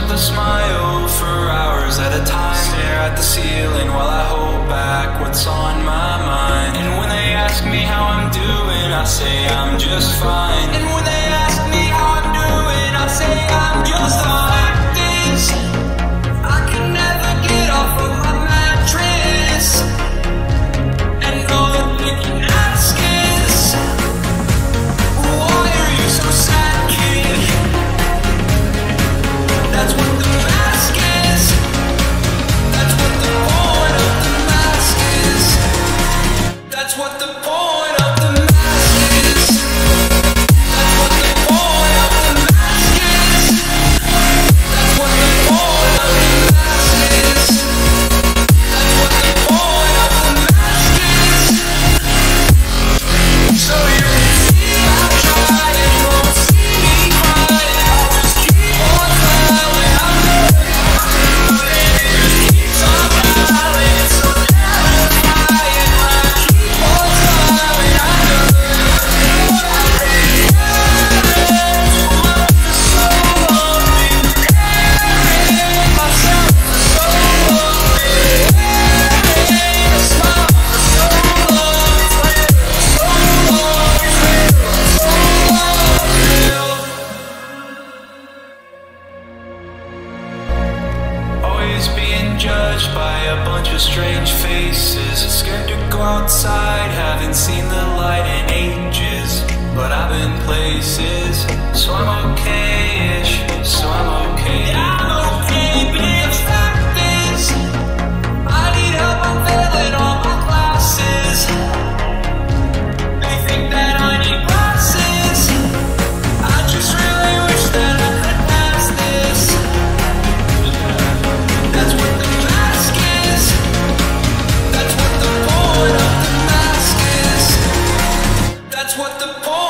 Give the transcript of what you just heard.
with a smile for hours at a time. Stare at the ceiling while I hold back what's on my mind. And when they ask me how I'm doing, I say I'm just fine. And when they ask me how I'm doing, I say I'm just fine. Fact is, I can never get off of my mattress. And all they can ask is, why are you so sad, kid? That's what the mask is. That's what the point of the mask is. That's what the point of the mask is. That's what the point of the mask is. That's what the point of the mask is. That's what the point of the mask is. So you can see I'm trying, won't see me crying. I'll just keep on smiling. I'm it keeps on smiling. So terrifying. I keep on smiling. I know myself for so long. A smile for so long. Always being judged by a bunch of strange faces. Scared to go outside, haven't seen the light in ages. But I've been places, so I'm okay-ish. So I'm okay. Yeah, I'm okay, but the fact is, I need help, I'm failing all my classes. They think that I need glasses. I just really wish that I could pass this. That's what the mask is. That's what the point of the mask is. That's what the point